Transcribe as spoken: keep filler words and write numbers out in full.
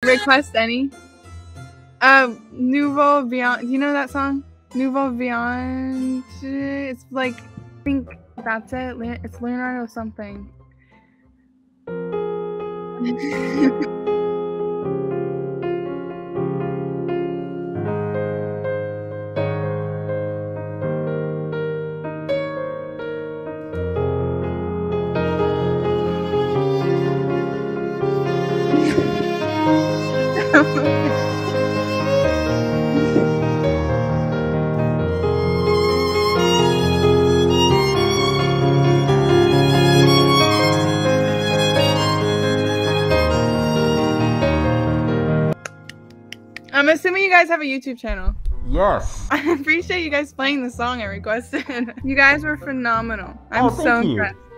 Request any. Um, Nouveau Viande. Do you know that song? Nouveau Viande. It's like, I think that's it. It's Leonardo something. I'm assuming you guys have a YouTube channel. Yes. I appreciate you guys playing the song I requested. You guys were phenomenal. I'm oh, so you. impressed.